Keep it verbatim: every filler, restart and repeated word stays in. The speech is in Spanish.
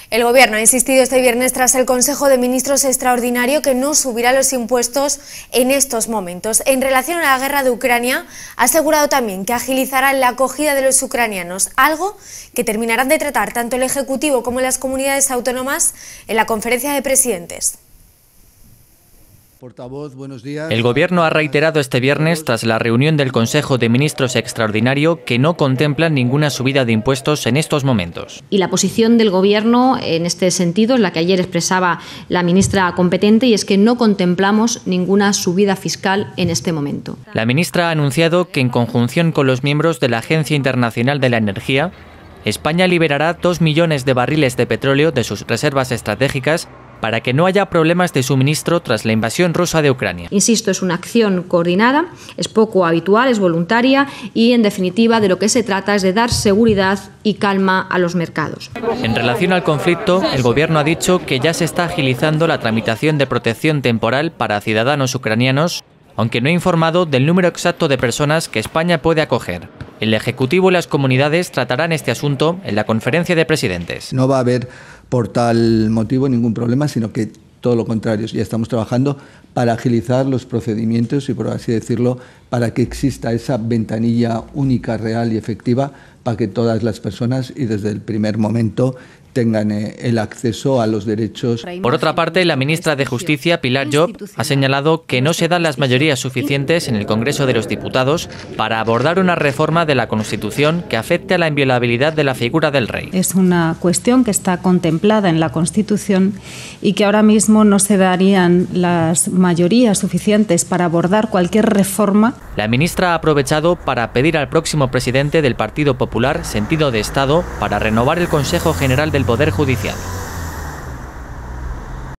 El Gobierno ha insistido este viernes tras el Consejo de Ministros extraordinario que no subirá los impuestos en estos momentos. En relación a la guerra de Ucrania, ha asegurado también que agilizará la acogida de los ucranianos, algo que terminarán de tratar tanto el Ejecutivo como las comunidades autónomas en la conferencia de presidentes. Portavoz, buenos días. El Gobierno ha reiterado este viernes, tras la reunión del Consejo de Ministros extraordinario, que no contemplan ninguna subida de impuestos en estos momentos. Y la posición del Gobierno en este sentido es la que ayer expresaba la ministra competente, y es que no contemplamos ninguna subida fiscal en este momento. La ministra ha anunciado que, en conjunción con los miembros de la Agencia Internacional de la Energía, España liberará dos millones de barriles de petróleo de sus reservas estratégicas para que no haya problemas de suministro tras la invasión rusa de Ucrania. Insisto, es una acción coordinada, es poco habitual, es voluntaria y, en definitiva, de lo que se trata es de dar seguridad y calma a los mercados. En relación al conflicto, el Gobierno ha dicho que ya se está agilizando la tramitación de protección temporal para ciudadanos ucranianos, aunque no ha informado del número exacto de personas que España puede acoger. El Ejecutivo y las comunidades tratarán este asunto en la conferencia de presidentes. No va a haber por tal motivo ningún problema, sino que todo lo contrario. Ya estamos trabajando para agilizar los procedimientos y, por así decirlo, para que exista esa ventanilla única, real y efectiva para que todas las personas y desde el primer momento tengan el acceso a los derechos. Por otra parte, la ministra de Justicia, Pilar Llop, ha señalado que no se dan las mayorías suficientes en el Congreso de los Diputados para abordar una reforma de la Constitución que afecte a la inviolabilidad de la figura del rey. Es una cuestión que está contemplada en la Constitución y que ahora mismo no se darían las mayorías suficientes para abordar cualquier reforma. La ministra ha aprovechado para pedir al próximo presidente del Partido Popular sentido de Estado para renovar el Consejo General del Poder Judicial.